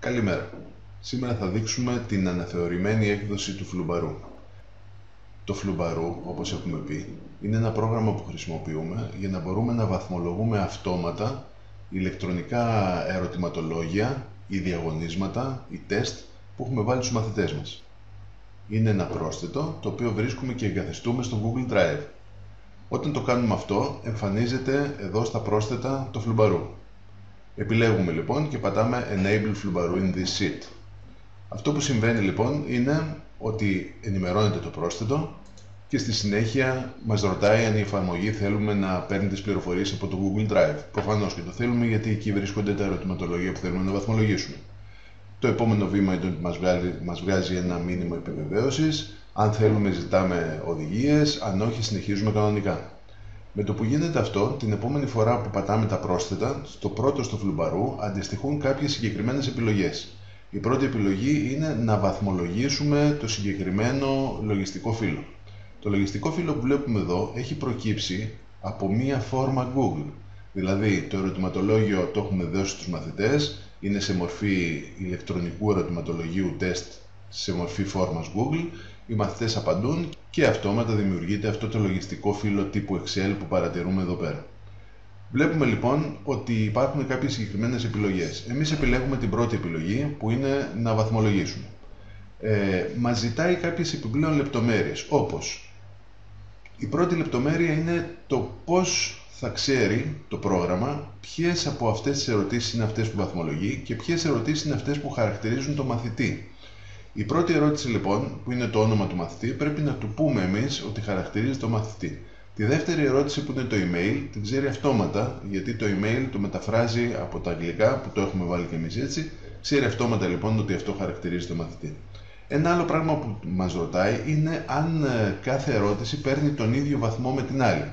Καλημέρα. Σήμερα θα δείξουμε την αναθεωρημένη έκδοση του Φλουμπαρού. Το Φλουμπαρού, όπως έχουμε πει, είναι ένα πρόγραμμα που χρησιμοποιούμε για να μπορούμε να βαθμολογούμε αυτόματα ηλεκτρονικά ερωτηματολόγια ή διαγωνίσματα ή τεστ που έχουμε βάλει στους μαθητές μας. Είναι ένα πρόσθετο το οποίο βρίσκουμε και εγκαθιστούμε στο Google Drive. Όταν το κάνουμε αυτό, εμφανίζεται εδώ στα πρόσθετα το Φλουμπαρού. Επιλέγουμε λοιπόν και πατάμε Enable Flubaroo in this sheet. Αυτό που συμβαίνει λοιπόν είναι ότι ενημερώνεται το πρόσθετο και στη συνέχεια μας ρωτάει αν η εφαρμογή θέλουμε να παίρνει τις πληροφορίες από το Google Drive. Προφανώς και το θέλουμε, γιατί εκεί βρίσκονται τα ερωτηματολόγια που θέλουμε να βαθμολογήσουμε. Το επόμενο βήμα είναι ότι μας βγάζει ένα μήνυμα επιβεβαίωσης. Αν θέλουμε ζητάμε οδηγίες, αν όχι συνεχίζουμε κανονικά. Με το που γίνεται αυτό, την επόμενη φορά που πατάμε τα πρόσθετα, στο πρώτο στο Φλουμπαρού αντιστοιχούν κάποιες συγκεκριμένες επιλογές. Η πρώτη επιλογή είναι να βαθμολογήσουμε το συγκεκριμένο λογιστικό φύλλο. Το λογιστικό φύλλο που βλέπουμε εδώ έχει προκύψει από μία φόρμα Google. Δηλαδή, το ερωτηματολόγιο το έχουμε δώσει στους μαθητές, είναι σε μορφή ηλεκτρονικού ερωτηματολογίου τεστ σε μορφή φόρμας Google. Οι μαθητές απαντούν και αυτόματα δημιουργείται αυτό το λογιστικό φύλλο τύπου Excel που παρατηρούμε εδώ πέρα. Βλέπουμε λοιπόν ότι υπάρχουν κάποιες συγκεκριμένες επιλογές. Εμείς επιλέγουμε την πρώτη επιλογή που είναι να βαθμολογήσουμε. Μας ζητάει κάποιες επιπλέον λεπτομέρειες, όπως η πρώτη λεπτομέρεια είναι το πώς θα ξέρει το πρόγραμμα ποιες από αυτές τις ερωτήσεις είναι αυτές που βαθμολογεί και ποιες ερωτήσεις είναι αυτές που χαρακτηρίζουν το μαθητή. Η πρώτη ερώτηση λοιπόν, που είναι το όνομα του μαθητή, πρέπει να του πούμε εμείς ότι χαρακτηρίζει το μαθητή. Τη δεύτερη ερώτηση, που είναι το email, την ξέρει αυτόματα, γιατί το email το μεταφράζει από τα αγγλικά, που το έχουμε βάλει και εμείς έτσι. Ξέρει αυτόματα λοιπόν ότι αυτό χαρακτηρίζει το μαθητή. Ένα άλλο πράγμα που μας ρωτάει είναι αν κάθε ερώτηση παίρνει τον ίδιο βαθμό με την άλλη.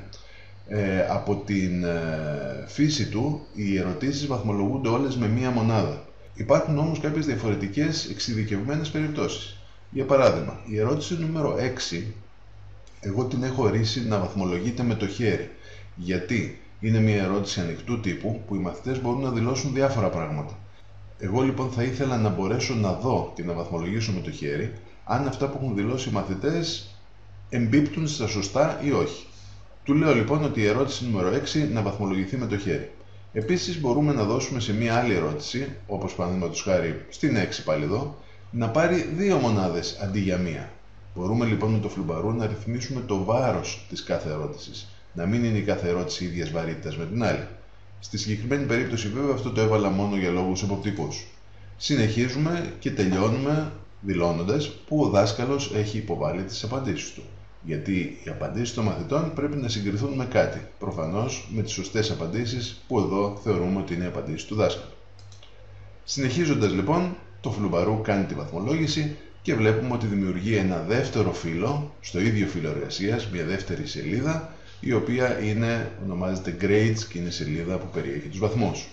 Από την φύση του, οι ερωτήσεις βαθμολογούνται όλες με μία μονάδα. Υπάρχουν όμως κάποιες διαφορετικές εξειδικευμένες περιπτώσεις. Για παράδειγμα, η ερώτηση νούμερο 6, εγώ την έχω ορίσει να βαθμολογείται με το χέρι. Γιατί είναι μια ερώτηση ανοιχτού τύπου που οι μαθητές μπορούν να δηλώσουν διάφορα πράγματα. Εγώ λοιπόν θα ήθελα να μπορέσω να δω και να βαθμολογήσω με το χέρι αν αυτά που έχουν δηλώσει οι μαθητές εμπίπτουν στα σωστά ή όχι. Του λέω λοιπόν ότι η ερώτηση νούμερο 6 να βαθμολογηθεί με το χέρι. Επίσης μπορούμε να δώσουμε σε μία άλλη ερώτηση, όπως παραδείγματος χάρη στην 6 πάλι εδώ, να πάρει 2 μονάδες αντί για μία. Μπορούμε λοιπόν με το Φλουμπαρού να ρυθμίσουμε το βάρος της κάθε ερώτησης, να μην είναι η κάθε ερώτηση ίδιας βαρύτητας με την άλλη. Στη συγκεκριμένη περίπτωση βέβαια αυτό το έβαλα μόνο για λόγους εποπτικούς. Συνεχίζουμε και τελειώνουμε δηλώνοντας που ο δάσκαλος έχει υποβάλει τις απαντήσεις του. Γιατί οι απαντήσεις των μαθητών πρέπει να συγκριθούν με κάτι, προφανώς με τις σωστές απαντήσεις που εδώ θεωρούμε ότι είναι οι απαντήσεις του δάσκαλου. Συνεχίζοντας λοιπόν, το Φλουμπαρού κάνει τη βαθμολόγηση και βλέπουμε ότι δημιουργεί ένα δεύτερο φύλλο, στο ίδιο φύλλο εργασίας, μια δεύτερη σελίδα, η οποία ονομάζεται Grades και είναι σελίδα που περιέχει τους βαθμούς.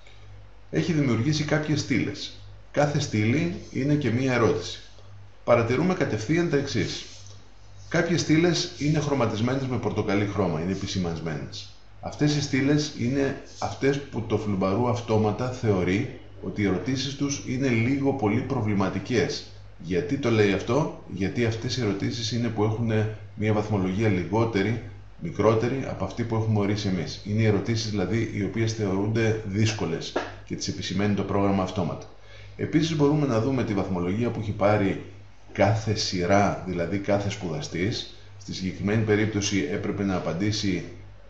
Έχει δημιουργήσει κάποιες στήλες. Κάθε στήλη είναι και μία ερώτηση. Παρατηρούμε κατευθείαν τα εξής. Κάποιες στήλες είναι χρωματισμένες με πορτοκαλί χρώμα, είναι επισημανσμένες. Αυτές οι στήλες είναι αυτές που το Φλουμπαρού αυτόματα θεωρεί ότι οι ερωτήσεις τους είναι λίγο πολύ προβληματικές. Γιατί το λέει αυτό? Γιατί αυτές οι ερωτήσεις είναι που έχουν μια βαθμολογία μικρότερη από αυτή που έχουμε ορίσει εμείς. Είναι οι ερωτήσεις δηλαδή οι οποίες θεωρούνται δύσκολες και τις επισημαίνει το πρόγραμμα αυτόματα. Επίσης μπορούμε να δούμε τη βαθμολογία που έχει πάρει κάθε σειρά, δηλαδή κάθε σπουδαστής. Στη συγκεκριμένη περίπτωση έπρεπε να απαντήσει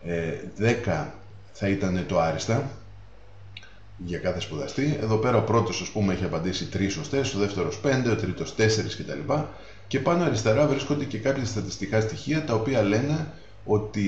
10 θα ήταν το άριστα για κάθε σπουδαστή. Εδώ πέρα ο πρώτος, ας πούμε, έχει απαντήσει 3 σωστές, ο δεύτερος 5, ο τρίτος 4 κτλ. Και πάνω αριστερά βρίσκονται και κάποια στατιστικά στοιχεία τα οποία λένε ότι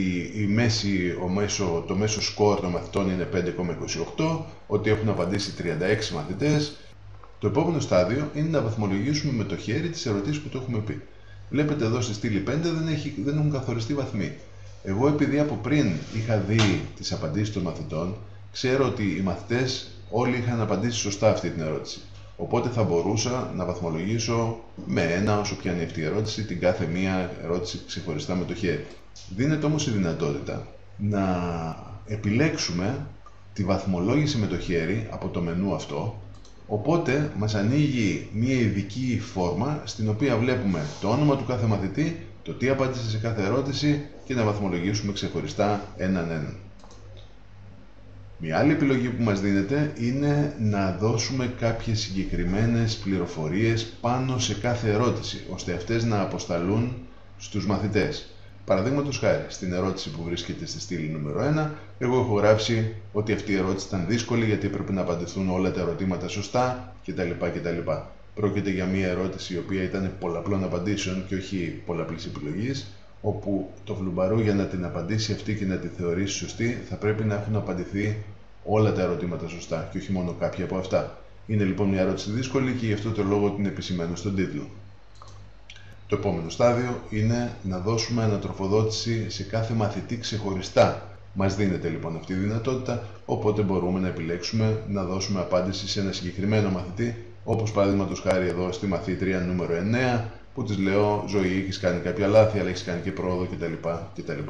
το μέσο σκορ των μαθητών είναι 5,28, ότι έχουν απαντήσει 36 μαθητές. Το επόμενο στάδιο είναι να βαθμολογήσουμε με το χέρι τις ερωτήσεις που το έχουμε πει. Βλέπετε εδώ στη στήλη 5 δεν έχουν καθοριστεί βαθμοί. Εγώ, επειδή από πριν είχα δει τις απαντήσεις των μαθητών, ξέρω ότι οι μαθητές όλοι είχαν απαντήσει σωστά αυτή την ερώτηση. Οπότε θα μπορούσα να βαθμολογήσω με 1, όσο πιάνει αυτή η ερώτηση, την κάθε μία ερώτηση ξεχωριστά με το χέρι. Δίνεται όμως η δυνατότητα να επιλέξουμε τη βαθμολόγηση με το χέρι από το μενού αυτό, Οπότε μας ανοίγει μια ειδική φόρμα στην οποία βλέπουμε το όνομα του κάθε μαθητή, το τι απάντησε σε κάθε ερώτηση και να βαθμολογήσουμε ξεχωριστά έναν έναν. Μια άλλη επιλογή που μας δίνεται είναι να δώσουμε κάποιες συγκεκριμένες πληροφορίες πάνω σε κάθε ερώτηση, ώστε αυτές να αποσταλούν στους μαθητές. Παραδείγματος χάρη, στην ερώτηση που βρίσκεται στη στήλη νούμερο 1, εγώ έχω γράψει ότι αυτή η ερώτηση ήταν δύσκολη γιατί έπρεπε να απαντηθούν όλα τα ερωτήματα σωστά κτλ. Πρόκειται για μια ερώτηση η οποία ήταν πολλαπλών απαντήσεων και όχι πολλαπλής επιλογής, όπου το φλουμπαρό για να την απαντήσει αυτή και να τη θεωρήσει σωστή θα πρέπει να έχουν απαντηθεί όλα τα ερωτήματα σωστά και όχι μόνο κάποια από αυτά. Είναι λοιπόν μια ερώτηση δύσκολη και γι' αυτό το λόγο την επισημαίνω στον τίτλο. Το επόμενο στάδιο είναι να δώσουμε ανατροφοδότηση σε κάθε μαθητή ξεχωριστά. Μας δίνεται λοιπόν αυτή η δυνατότητα, οπότε μπορούμε να επιλέξουμε να δώσουμε απάντηση σε ένα συγκεκριμένο μαθητή, όπως παραδείγματος χάρη εδώ στη μαθήτρια νούμερο 9, που της λέω «Ζωή, έχεις κάνει κάποια λάθη, αλλά έχεις κάνει και πρόοδο» κτλ.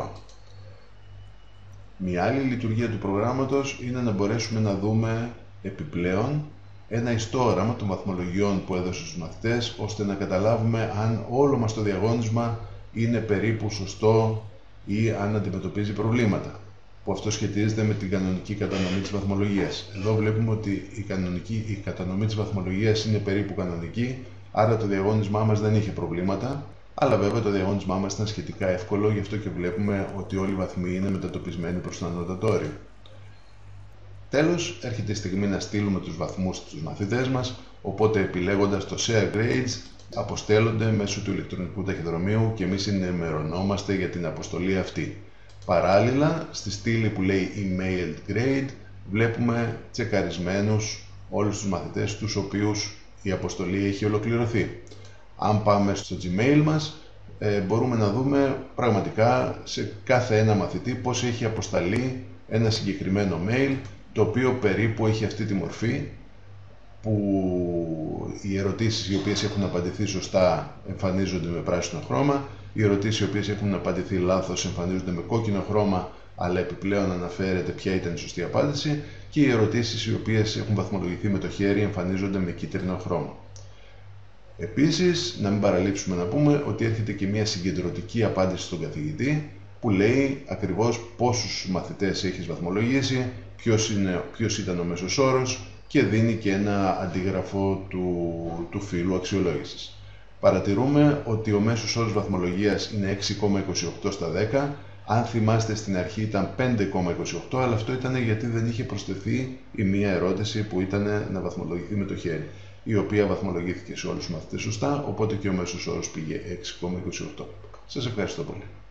Μια άλλη λειτουργία του προγράμματος είναι να μπορέσουμε να δούμε επιπλέον ένα ιστόγραμμα των βαθμολογιών που έδωσε στους μαθητές, ώστε να καταλάβουμε αν όλο μας το διαγώνισμα είναι περίπου σωστό ή αν αντιμετωπίζει προβλήματα, που αυτό σχετίζεται με την κανονική κατανομή της βαθμολογίας. Εδώ βλέπουμε ότι η κατανομή της βαθμολογίας είναι περίπου κανονική, άρα το διαγώνισμά μας δεν είχε προβλήματα, αλλά βέβαια το διαγώνισμά μας ήταν σχετικά εύκολο, γι' αυτό και βλέπουμε ότι όλοι οι βαθμοί είναι μετατοπισμένοι προς το ανώτατο όριο. Τέλος, έρχεται η στιγμή να στείλουμε τους βαθμούς στους μαθητές μας, οπότε επιλέγοντας το Share Grades αποστέλλονται μέσω του ηλεκτρονικού ταχυδρομείου και εμείς ενημερωνόμαστε για την αποστολή αυτή. Παράλληλα, στη στήλη που λέει Emailed Grade βλέπουμε τσεκαρισμένους όλους τους μαθητές τους οποίους η αποστολή έχει ολοκληρωθεί. Αν πάμε στο Gmail μας, μπορούμε να δούμε πραγματικά σε κάθε ένα μαθητή πώς έχει αποσταλεί ένα συγκεκριμένο mail, το οποίο περίπου έχει αυτή τη μορφή, που οι ερωτήσεις οι οποίες έχουν απαντηθεί σωστά εμφανίζονται με πράσινο χρώμα, οι ερωτήσεις οι οποίες έχουν απαντηθεί λάθος εμφανίζονται με κόκκινο χρώμα, αλλά επιπλέον αναφέρεται ποια ήταν η σωστή απάντηση, και οι ερωτήσεις οι οποίες έχουν βαθμολογηθεί με το χέρι εμφανίζονται με κίτρινο χρώμα. Επίσης, να μην παραλείψουμε να πούμε ότι έρχεται και μια συγκεντρωτική απάντηση στον καθηγητή που λέει ακριβώς πόσους μαθητές έχεις βαθμολογήσει, ποιος ήταν ο μέσος όρος και δίνει και ένα αντίγραφο του φύλου αξιολόγησης. Παρατηρούμε ότι ο μέσος όρος βαθμολογίας είναι 6,28 στα 10. Αν θυμάστε, στην αρχή ήταν 5,28, αλλά αυτό ήταν γιατί δεν είχε προσθεθεί η μία ερώτηση που ήταν να βαθμολογηθεί με το χέρι, η οποία βαθμολογήθηκε σε όλους τους μαθητές σωστά, οπότε και ο μέσος όρος πήγε 6,28. Σας ευχαριστώ πολύ.